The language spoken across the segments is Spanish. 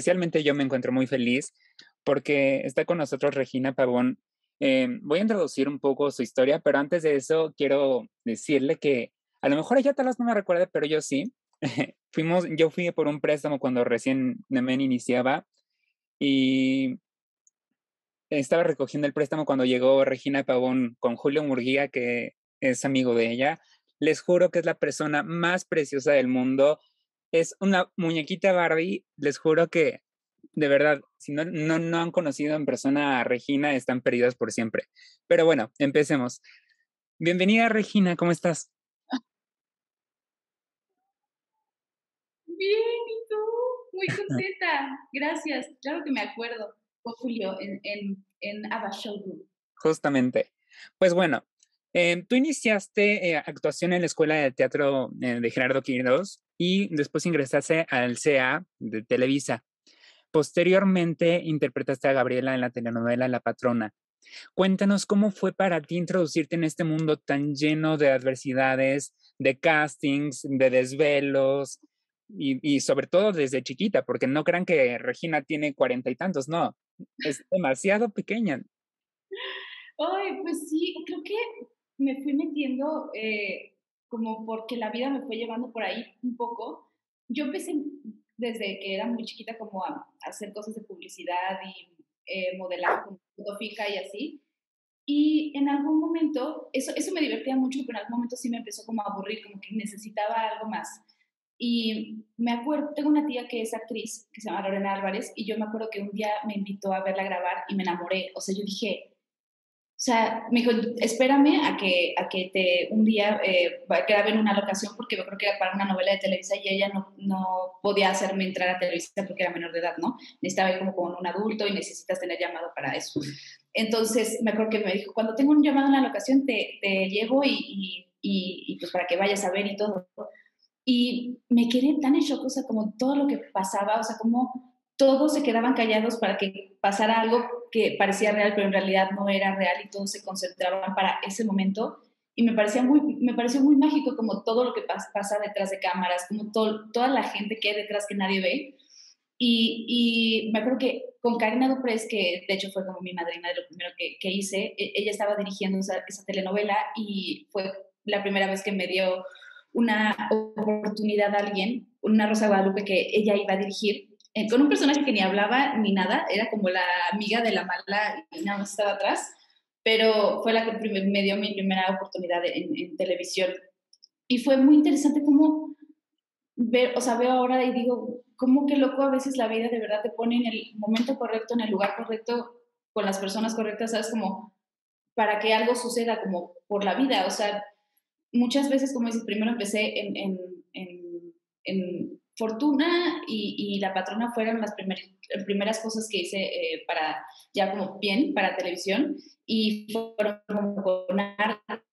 especialmente yo me encuentro muy feliz porque está con nosotros Regina Pavón. Voy a introducir un poco su historia, pero antes de eso quiero decirle que a lo mejor ella tal vez no me recuerde, pero yo sí. Yo fui por un préstamo cuando recién Nemen iniciaba y estaba recogiendo el préstamo cuando llegó Regina Pavón con Julio Murguía, que es amigo de ella. Les juro que es la persona más preciosa del mundo. Es una muñequita Barbie. Les juro que, de verdad, si no han conocido en persona a Regina, están perdidas por siempre. Pero bueno, empecemos. Bienvenida, Regina, ¿cómo estás? Bien, ¿y tú? Muy contenta. Gracias. Claro que me acuerdo. Con Julio en Ava Showroom. Justamente. Pues bueno, tú iniciaste actuación en la Escuela de Teatro de Gerardo Quirós y después ingresaste al CA de Televisa. Posteriormente interpretaste a Gabriela en la telenovela La Patrona. Cuéntanos cómo fue para ti introducirte en este mundo tan lleno de adversidades, de castings, de desvelos y sobre todo desde chiquita, porque no crean que Regina tiene cuarenta y tantos, no, es demasiado pequeña. Ay, pues sí, creo que me fui metiendo, como porque la vida me fue llevando por ahí un poco. Yo empecé desde que era muy chiquita como a hacer cosas de publicidad y, modelaje con foto fija y así. Y en algún momento, eso me divertía mucho, pero en algún momento sí me empezó como a aburrir, como que necesitaba algo más. Y me acuerdo, tengo una tía que es actriz, que se llama Lorena Álvarez, y yo me acuerdo que un día me invitó a verla grabar y me enamoré. O sea, yo dije, o sea, me dijo, espérame a que un día graben una locación, porque yo creo que era para una novela de Televisa y ella no podía hacerme entrar a Televisa porque era menor de edad, ¿no? Necesitaba ir como con un adulto y necesitas tener llamado para eso. Entonces, me acuerdo que me dijo, cuando tengo un llamado en la locación, te llevo y pues para que vayas a ver y todo. Y me quedé tan en shock, o sea, como todo lo que pasaba, o sea, como todos se quedaban callados para que pasara algo que parecía real, pero en realidad no era real y todos se concentraban para ese momento. Y me pareció muy mágico como todo lo que pasa detrás de cámaras, como toda la gente que hay detrás que nadie ve. Y me acuerdo que con Karina Duprés, que de hecho fue como mi madrina de lo primero que hice, ella estaba dirigiendo esa telenovela y fue la primera vez que me dio una oportunidad a alguien, una Rosa Guadalupe que ella iba a dirigir, con un personaje que ni hablaba ni nada, era como la amiga de la mala y nada más estaba atrás, pero fue la que me dio mi primera oportunidad en televisión. Y fue muy interesante cómo ver, o sea, veo ahora y digo, cómo qué loco a veces la vida de verdad te pone en el momento correcto, en el lugar correcto, con las personas correctas, ¿sabes? Como para que algo suceda como por la vida, o sea, muchas veces, como dices, primero empecé en Fortuna y La Patrona fueron las primeras cosas que hice para, ya como bien, para televisión, y fueron como con arte,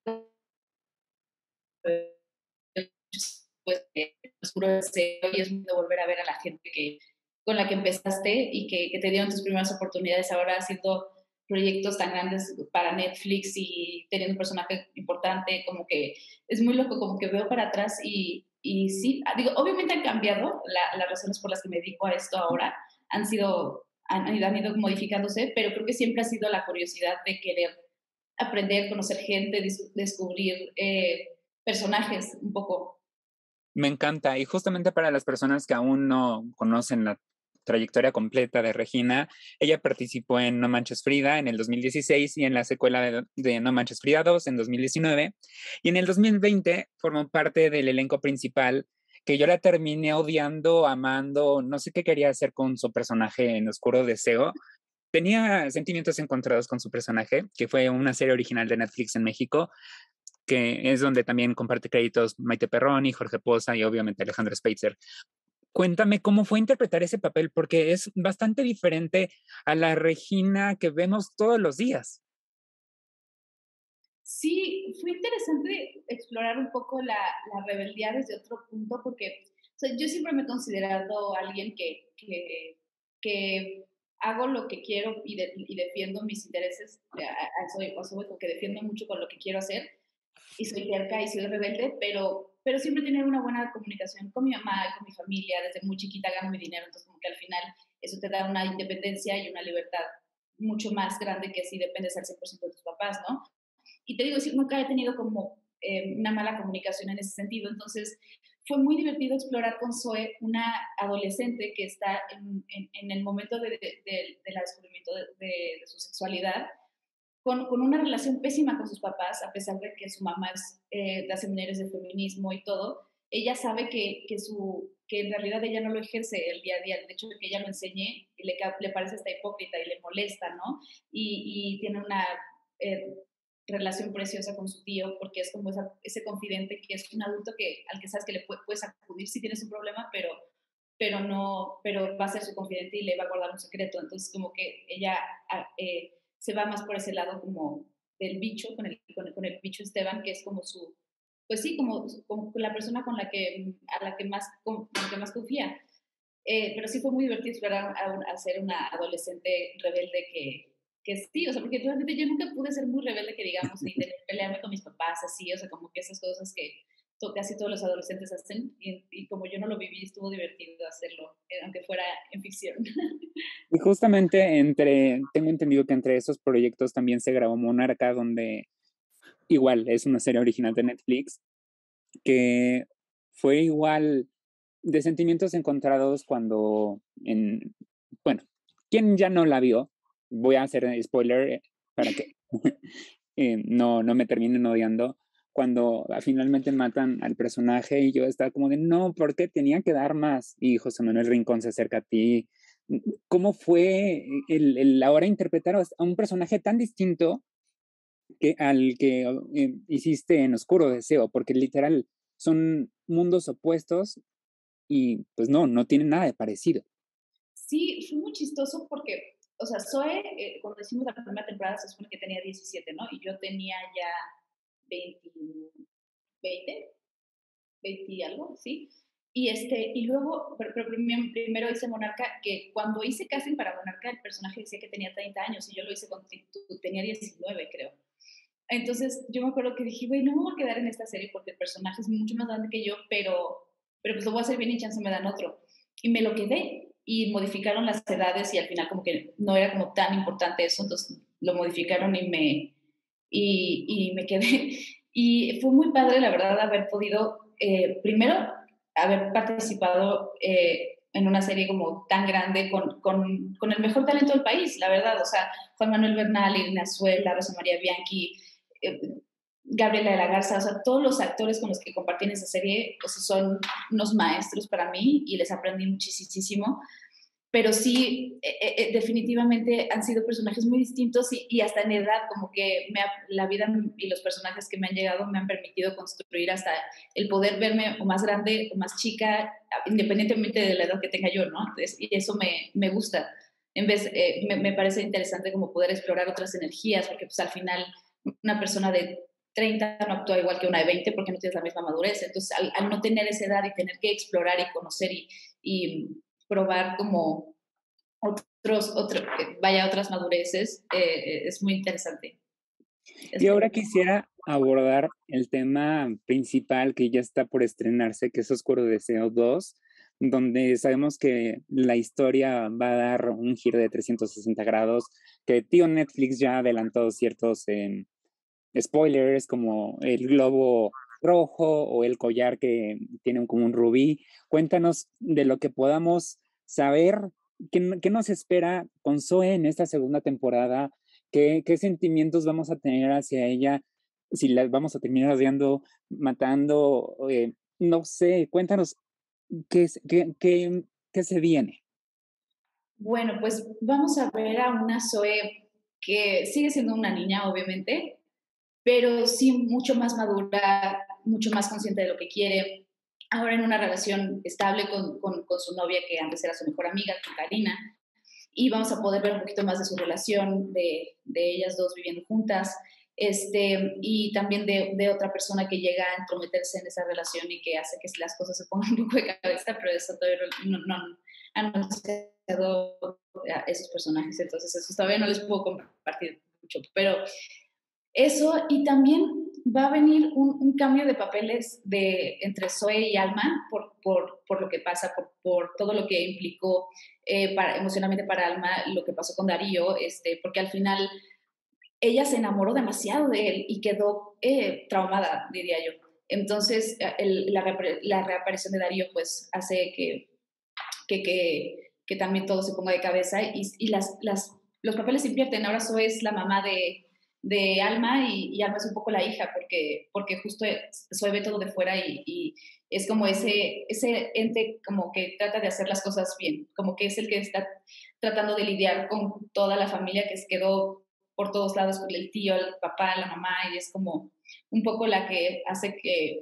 pues, oscuro deseo y es lindo volver a ver a la gente con la que empezaste y que te dieron tus primeras oportunidades ahora haciendo proyectos tan grandes para Netflix y teniendo un personaje importante, como que es muy loco, como que veo para atrás y sí, digo, obviamente han cambiado las razones por las que me dedico a esto ahora, han ido modificándose, pero creo que siempre ha sido la curiosidad de querer aprender, conocer gente, descubrir personajes un poco. Me encanta. Y justamente para las personas que aún no conocen la trayectoria completa de Regina, ella participó en No Manches Frida en el 2016 y en la secuela de No Manches Frida 2 en 2019. Y en el 2020 formó parte del elenco principal que yo la terminé odiando, amando, no sé qué quería hacer con su personaje en Oscuro Deseo. Tenía sentimientos encontrados con su personaje, que fue una serie original de Netflix en México, que es donde también comparte créditos Maite Perroni, Jorge Poza y obviamente Alejandro Speitzer. Cuéntame cómo fue interpretar ese papel, porque es bastante diferente a la Regina que vemos todos los días. Sí, fue interesante explorar un poco la rebeldía desde otro punto, porque o sea, yo siempre me he considerado alguien que hago lo que quiero y defiendo mis intereses, soy, o sea, porque defiendo mucho con lo que quiero hacer, y soy terca y soy rebelde, pero siempre he tenido una buena comunicación con mi mamá y con mi familia, desde muy chiquita gano mi dinero, entonces como que al final eso te da una independencia y una libertad mucho más grande que si dependes al 100% de tus papás, ¿no? Y te digo, sí, nunca he tenido como una mala comunicación en ese sentido. Entonces, fue muy divertido explorar con Zoe una adolescente que está en el momento del descubrimiento de su sexualidad, con una relación pésima con sus papás, a pesar de que su mamá da seminarios de feminismo y todo. Ella sabe que en realidad ella no lo ejerce el día a día. El hecho de que ella lo enseñe le parece hasta hipócrita y le molesta, ¿no? Y tiene una eh, relación preciosa con su tío, porque es como ese confidente que es un adulto al que sabes que le puedes acudir si tienes un problema, pero va a ser su confidente y le va a guardar un secreto. Entonces, como que ella se va más por ese lado como del bicho, con el bicho Esteban, que es como pues sí, como la persona con la que más confía. Pero sí fue muy divertido explorar a ser una adolescente rebelde que sí, o sea, porque realmente yo nunca pude ser muy rebelde, que digamos, ni pelearme con mis papás, así, o sea, como que esas cosas que casi todos los adolescentes hacen, y como yo no lo viví, estuvo divertido hacerlo, aunque fuera en ficción. Y justamente tengo entendido que entre esos proyectos también se grabó Monarca, donde igual es una serie original de Netflix, que fue igual de sentimientos encontrados bueno, quien ya no la vio, voy a hacer spoiler para que no me terminen odiando, cuando finalmente matan al personaje y yo estaba como de, no, ¿por qué tenía que dar más? Y José Manuel Rincón se acerca a ti. ¿Cómo fue el ahora interpretar a un personaje tan distinto al que hiciste en Oscuro Deseo? Porque literal son mundos opuestos y pues no tienen nada de parecido. Sí, fue muy chistoso porque, o sea, Zoe, cuando hicimos la primera temporada, se supone que tenía 17, ¿no? Y yo tenía ya 20, 20, 20 y algo, ¿sí? Y luego, pero primero hice Monarca, que cuando hice casting para Monarca, el personaje decía que tenía 30 años y yo lo hice cuando tenía 19, creo. Entonces, yo me acuerdo que dije, güey, no me voy a quedar en esta serie porque el personaje es mucho más grande que yo, pero pues lo voy a hacer bien y chance me dan otro. Y me lo quedé y modificaron las edades y al final como que no era como tan importante eso, entonces lo modificaron y me quedé. Y fue muy padre, la verdad, haber podido, primero, haber participado en una serie como tan grande con el mejor talento del país, la verdad. O sea, Juan Manuel Bernal, Irina Suela, Rosa María Bianchi, eh, Gabriela de la Garza, o sea, todos los actores con los que compartí en esa serie, o sea, son unos maestros para mí y les aprendí muchísimo. Pero sí, definitivamente han sido personajes muy distintos y hasta en edad, como que la vida y los personajes que me han llegado me han permitido construir hasta el poder verme o más grande o más chica, independientemente de la edad que tenga yo, ¿no? Entonces, y eso me gusta. Me parece interesante como poder explorar otras energías, porque pues al final una persona de 30 no actúa igual que una de 20 porque no tienes la misma madurez. Entonces, al no tener esa edad y tener que explorar y conocer y probar como otras madureces, es muy interesante. Y ahora quisiera abordar el tema principal que ya está por estrenarse, que es Oscuro Deseo 2, donde sabemos que la historia va a dar un giro de 360 grados, que tío Netflix ya adelantó ciertos spoilers como el globo rojo o el collar que tiene como un rubí. Cuéntanos de lo que podamos saber, qué nos espera con Zoe en esta segunda temporada, qué sentimientos vamos a tener hacia ella, si la vamos a terminar odiando, matando, no sé, cuéntanos qué se viene. Bueno, pues vamos a ver a una Zoe que sigue siendo una niña, obviamente, pero sí mucho más madura, mucho más consciente de lo que quiere. Ahora en una relación estable con su novia, que antes era su mejor amiga, con Karina, y vamos a poder ver un poquito más de su relación, de ellas dos viviendo juntas, y también de otra persona que llega a entrometerse en esa relación y que hace que las cosas se pongan un poco de cabeza, pero eso todavía no han anunciado a esos personajes, entonces eso todavía no les puedo compartir mucho, pero eso, y también va a venir un cambio de papeles entre Zoe y Alma por lo que pasa, por todo lo que implicó emocionalmente para Alma, lo que pasó con Darío, porque al final ella se enamoró demasiado de él y quedó traumada, diría yo. Entonces, la reaparición de Darío pues hace que también todo se ponga de cabeza y los papeles se invierten. Ahora Zoe es la mamá de Alma y Alma es un poco la hija porque justo Zoe ve todo de fuera y es como ese ente como que trata de hacer las cosas bien, como que es el que está tratando de lidiar con toda la familia que se quedó por todos lados, con el tío, el papá, la mamá, y es como un poco la que hace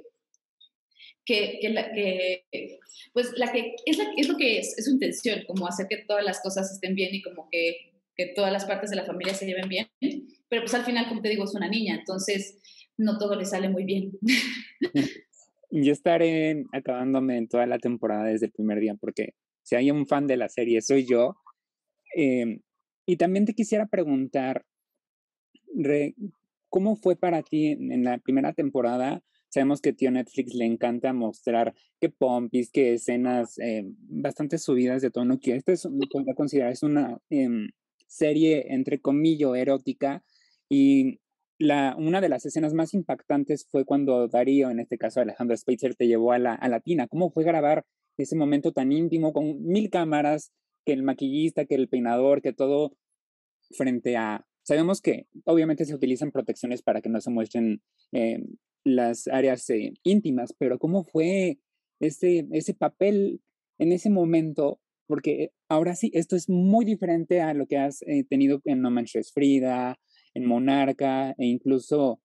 pues es lo que es su intención, como hacer que todas las cosas estén bien y como que todas las partes de la familia se lleven bien, pero pues al final, como te digo, es una niña, entonces no todo le sale muy bien. Yo estaré acabándome en toda la temporada desde el primer día, porque si hay un fan de la serie soy yo. Y también te quisiera preguntar, Re, ¿cómo fue para ti en la primera temporada? Sabemos que tío Netflix le encanta mostrar que pompis, que escenas bastante subidas de tono, que esta podría considerar es una serie entre comillas erótica y una de las escenas más impactantes fue cuando Darío, en este caso Alejandro Spitzer, te llevó a la tina. ¿Cómo fue grabar ese momento tan íntimo con 1000 cámaras, que el maquillista, que el peinador, que todo frente a... Sabemos que obviamente se utilizan protecciones para que no se muestren eh, las áreas íntimas, pero ¿cómo fue ese papel en ese momento? Porque ahora sí, esto es muy diferente a lo que has tenido en No Manches Frida, en Monarca e incluso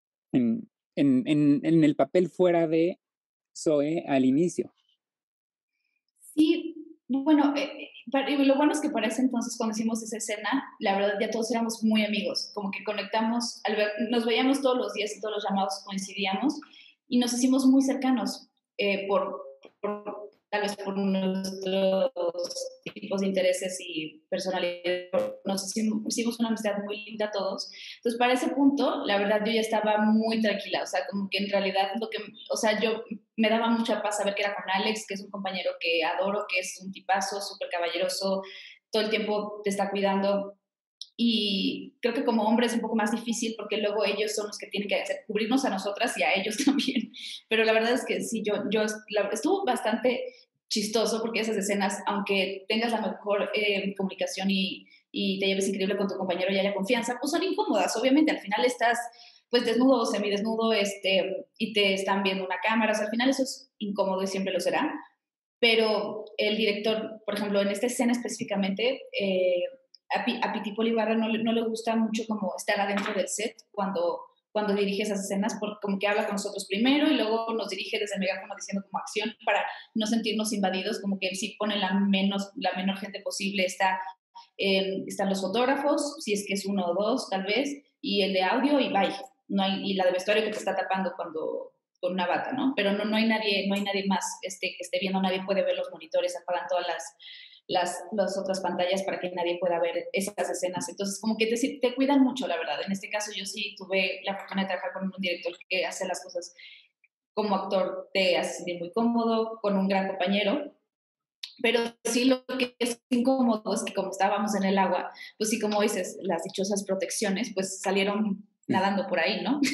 en el papel fuera de Zoe al inicio. Sí, bueno, y lo bueno es que para ese entonces, cuando hicimos esa escena, la verdad ya todos éramos muy amigos, como que conectamos, nos veíamos todos los días y todos los llamados coincidíamos y nos hicimos muy cercanos tal vez por nuestros tipos de intereses y personalidad. Hicimos una amistad muy linda todos. Entonces, para ese punto, la verdad, yo ya estaba muy tranquila, o sea, como que en realidad o sea, yo me daba mucha paz saber que era con Alex, que es un compañero que adoro, que es un tipazo, súper caballeroso, todo el tiempo te está cuidando. Y creo que como hombre es un poco más difícil porque luego ellos son los que tienen que cubrirnos a nosotras y a ellos también. Pero la verdad es que sí, estuvo bastante chistoso porque esas escenas, aunque tengas la mejor comunicación y te lleves increíble con tu compañero y haya confianza, pues son incómodas. Obviamente, al final estás pues desnudo o semidesnudo y te están viendo una cámara. O sea, al final eso es incómodo y siempre lo será. Pero el director, por ejemplo, en esta escena específicamente, a Pitipoli Ibarra no le gusta mucho como estar adentro del set cuando dirige esas escenas, porque como que habla con nosotros primero y luego nos dirige desde el megáfono diciendo como acción para no sentirnos invadidos, como que él sí pone la menor gente posible, están los fotógrafos, si es que es uno o dos tal vez, y el de audio y bye, y la de vestuario que te está tapando con una bata, ¿no? Pero no hay nadie más que esté viendo, nadie puede ver los monitores, apagan todas las otras pantallas para que nadie pueda ver esas escenas. Entonces, como que te cuidan mucho, la verdad. En este caso, yo sí tuve la fortuna de trabajar con un director que hace las cosas como actor, te hace sentir muy cómodo, con un gran compañero. Pero sí lo que es incómodo es que como estábamos en el agua, pues sí, como dices, las dichosas protecciones, pues salieron nadando por ahí, ¿no?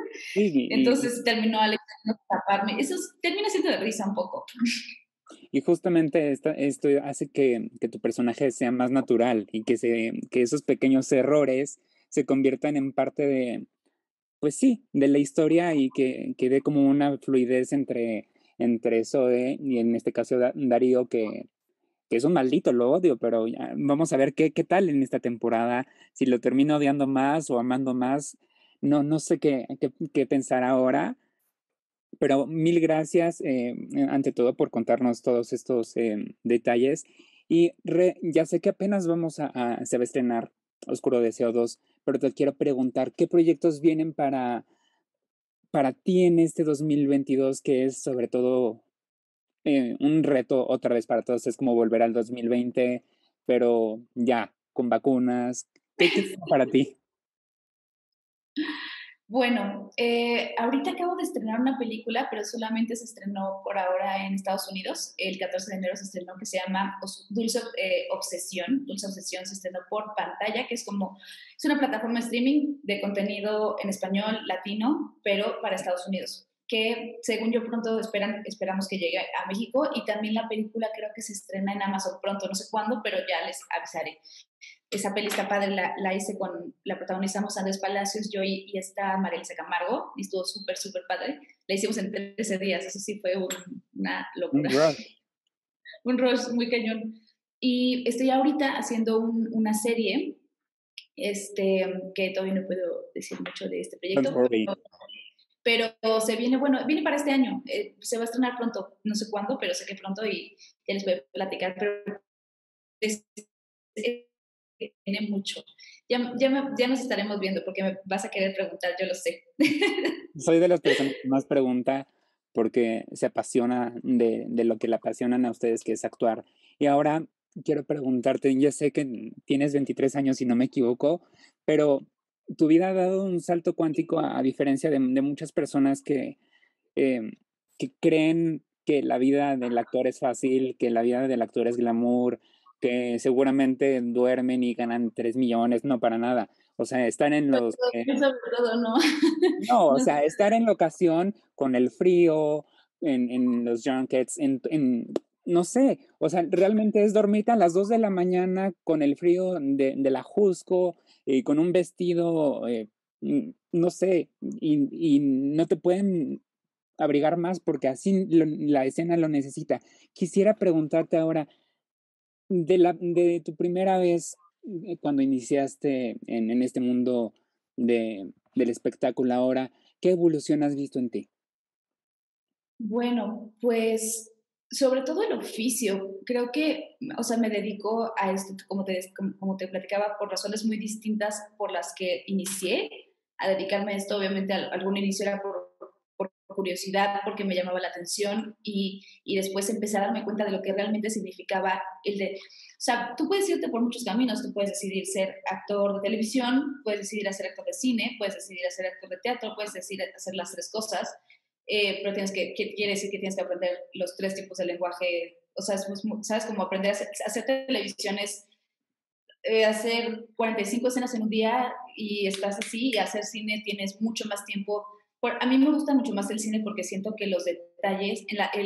Sí, Entonces terminó Alex taparme. Eso termina siendo de risa un poco. y justamente esto hace que tu personaje sea más natural y que esos pequeños errores se conviertan en parte de, pues sí, de la historia y que dé como una fluidez entre Zoe y en este caso Darío, que es un maldito, lo odio, pero vamos a ver qué tal en esta temporada, si lo termino odiando más o amando más, no sé qué pensar ahora, pero mil gracias ante todo por contarnos todos estos detalles. Y ya sé que apenas se va a estrenar Oscuro Deseo 2, pero te quiero preguntar, ¿qué proyectos vienen para ti en este 2022, que es sobre todo un reto otra vez para todos? Es como volver al 2020, pero ya, con vacunas. ¿Qué es para ti? Bueno, ahorita acabo de estrenar una película, pero solamente se estrenó por ahora en Estados Unidos. El 14 de enero se estrenó, que se llama Obsesión. Dulce Obsesión se estrenó por Pantalla, que es como, es una plataforma de streaming de contenido en español latino, pero para Estados Unidos, que según yo pronto esperamos que llegue a México, y también la película creo que se estrena en Amazon pronto, no sé cuándo, pero ya les avisaré. Esa peli está padre, la hice con, la protagonizamos Andrés Palacios, yo y esta Marilisa Camargo, y estuvo súper, súper padre. La hicimos en 13 días, eso sí fue una Un locura, rush. un rush muy cañón. Y estoy ahorita haciendo una serie, que todavía no puedo decir mucho de este Don't proyecto, worry. pero se viene, bueno, viene para este año, se va a estrenar pronto, no sé cuándo, pero sé que pronto y ya les voy a platicar, pero es, tiene mucho. Ya nos estaremos viendo porque me vas a querer preguntar, yo lo sé. Soy de las personas que más pregunta porque se apasiona de lo que le apasionan a ustedes, que es actuar. Y ahora quiero preguntarte, yo sé que tienes 23 años, si no me equivoco, pero tu vida ha dado un salto cuántico a diferencia de muchas personas em, que creen que la vida del actor es fácil, que la vida del actor es glamour, que seguramente duermen y ganan 3 millones, no, para nada. O sea, están en los, Sobre todo, no. no, o No sé. sea, estar en locación con el frío, en los junkets, no sé, o sea, realmente es dormir a las 2 de la mañana con el frío de la Jusco y con un vestido, no sé, y no te pueden abrigar más porque así la escena lo necesita. Quisiera preguntarte ahora, de tu primera vez cuando iniciaste en este mundo del espectáculo ahora, ¿qué evolución has visto en ti? Bueno, pues sobre todo el oficio. Creo que, o sea, me dedico a esto, como te platicaba, por razones muy distintas por las que inicié a dedicarme a esto. Obviamente, algún inicio era por curiosidad, porque me llamaba la atención y después empecé a darme cuenta de lo que realmente significaba o sea, tú puedes irte por muchos caminos. Tú puedes decidir ser actor de televisión, puedes decidir hacer actor de cine, puedes decidir hacer actor de teatro, puedes decidir hacer las tres cosas, pero quiere decir que tienes que aprender los tres tipos de lenguaje. O sea, sabes cómo aprender hacer televisión es hacer 45 escenas en un día y estás así, y hacer cine tienes mucho más tiempo. A mí me gusta mucho más el cine porque siento que los detalles,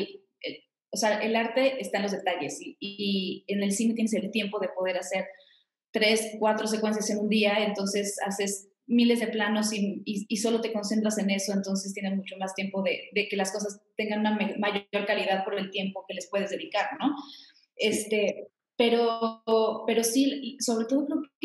o sea, el arte está en los detalles, y en el cine tienes el tiempo de poder hacer 3, 4 secuencias en un día, entonces haces miles de planos y solo te concentras en eso, entonces tienes mucho más tiempo de que las cosas tengan una mayor calidad por el tiempo que les puedes dedicar, ¿no? Sí. Pero sí, sobre todo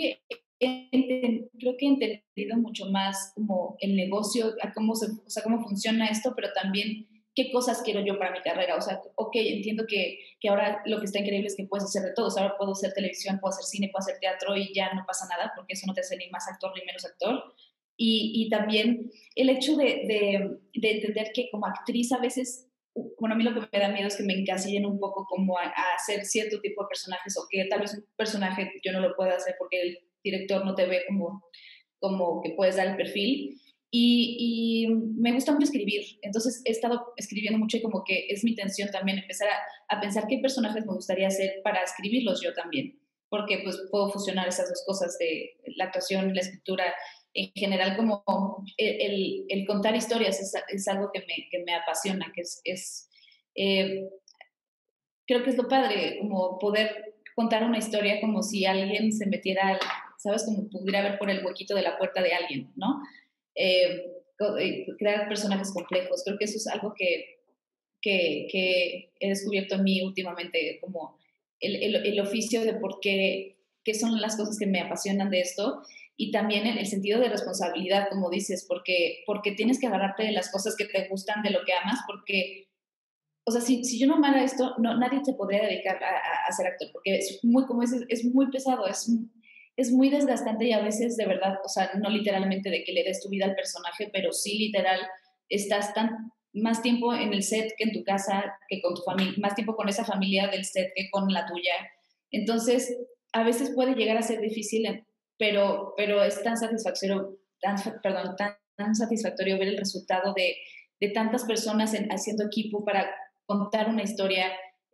creo que he entendido mucho más como el negocio, a o sea, cómo funciona esto, pero también qué cosas quiero yo para mi carrera. O sea, ok, entiendo que ahora lo que está increíble es que puedes hacer de todo. O sea, ahora puedo hacer televisión, puedo hacer cine, puedo hacer teatro y ya no pasa nada, porque eso no te hace ni más actor ni menos actor. Y también el hecho de entender que como actriz a veces, bueno, a mí lo que me da miedo es que me encasillen un poco como a hacer cierto tipo de personajes, o que tal vez un personaje yo no lo pueda hacer porque el director no te ve como que puedes dar el perfil. Y me gusta mucho escribir, entonces he estado escribiendo mucho, y como que es mi intención también empezar a pensar qué personajes me gustaría hacer para escribirlos yo también, porque pues puedo fusionar esas dos cosas de la actuación, la escritura, en general, como el contar historias es algo que me apasiona, eh, creo que es lo padre, como poder contar una historia como si alguien se metiera, ¿sabes? Como pudiera ver por el huequito de la puerta de alguien, ¿no? Crear personajes complejos. Creo que eso es algo que he descubierto en mí últimamente, como el oficio de qué son las cosas que me apasionan de esto, y también el sentido de responsabilidad, como dices, porque tienes que agarrarte de las cosas que te gustan, de lo que amas, porque, o sea, si yo no amara esto, nadie te podría dedicar a ser actor, porque es muy, como es muy pesado, es muy desgastante, y a veces de verdad, o sea, no literalmente de que le des tu vida al personaje, pero sí literal, estás más tiempo en el set que en tu casa, que con tu familia, más tiempo con esa familia del set que con la tuya. Entonces, a veces puede llegar a ser difícil, pero es tan satisfactorio, perdón, tan satisfactorio ver el resultado de tantas personas haciendo equipo para contar una historia.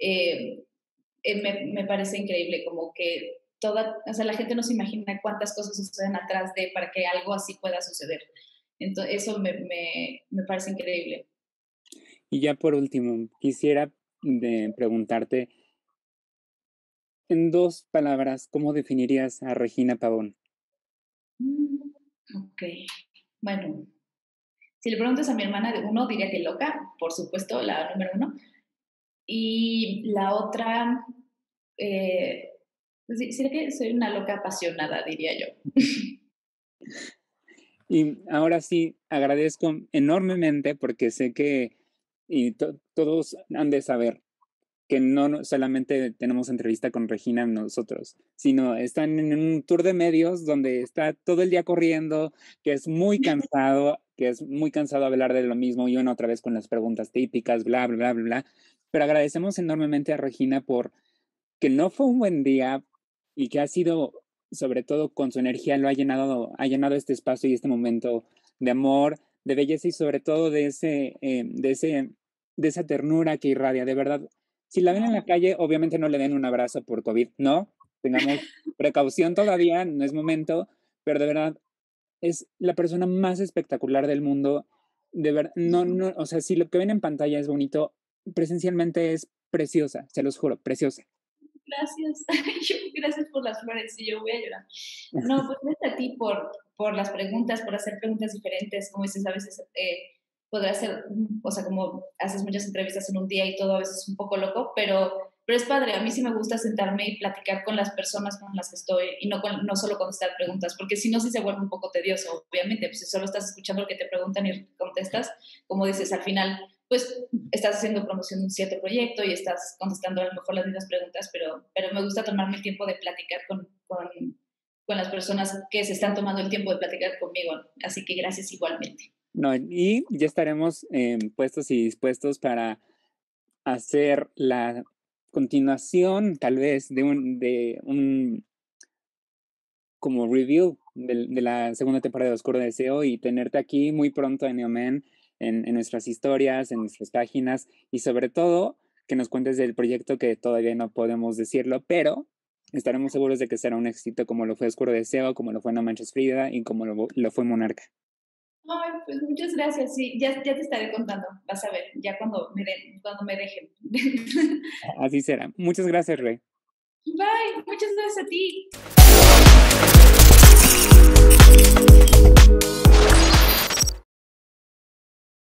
Me parece increíble, como que o sea, la gente no se imagina cuántas cosas suceden atrás para que algo así pueda suceder. Entonces, eso me parece increíble. Y ya por último, quisiera preguntarte, en 2 palabras, ¿cómo definirías a Regina Pavón? Ok, bueno, si le preguntas a mi hermana, uno diría que loca, por supuesto, la número 1. Y la otra, pues sí, que soy una loca apasionada, diría yo. Y ahora sí, agradezco enormemente porque sé que todos han de saber que no solamente tenemos entrevista con Regina nosotros, sino están en un tour de medios donde está todo el día corriendo, que es muy cansado hablar de lo mismo y una otra vez con las preguntas típicas, bla, bla, bla, bla, bla. Pero agradecemos enormemente a Regina por que no fue un buen día y que ha sido, sobre todo con su energía, ha llenado este espacio y este momento de amor, de belleza y sobre todo de esa ternura que irradia. De verdad, si la ven en la calle, obviamente no le den un abrazo por COVID, no, tengamos precaución todavía, no es momento, pero de verdad es la persona más espectacular del mundo. De verdad, no, o sea, si lo que ven en pantalla es bonito, presencialmente es preciosa, se los juro, preciosa. Gracias. Gracias por las flores y yo voy a llorar. No, pues gracias a ti por las preguntas, por hacer preguntas diferentes. Como dices, a veces podrás hacer, o sea, como haces muchas entrevistas en un día y todo a veces es un poco loco, pero es padre. A mí sí me gusta sentarme y platicar con las personas con las que estoy y no solo contestar preguntas, porque si no, sí se vuelve un poco tedioso, obviamente. Pues si solo estás escuchando lo que te preguntan y contestas, como dices, al final pues estás haciendo promoción de un cierto proyecto y estás contestando a lo mejor las mismas preguntas, pero me gusta tomarme el tiempo de platicar con las personas que se están tomando el tiempo de platicar conmigo. Así que gracias igualmente. No, y ya estaremos puestos y dispuestos para hacer la continuación, tal vez, de un como review de la segunda temporada de Oscuro Deseo y tenerte aquí muy pronto en Neomen, en nuestras historias, en nuestras páginas y sobre todo que nos cuentes del proyecto que todavía no podemos decirlo, pero estaremos seguros de que será un éxito como lo fue Oscuro Deseo, como lo fue No Manches Frida y como lo fue Monarca. Ay, pues muchas gracias. Sí, ya te estaré contando. Vas a ver, ya cuando me dejen. Así será. Muchas gracias, Rey. Bye. Muchas gracias a ti.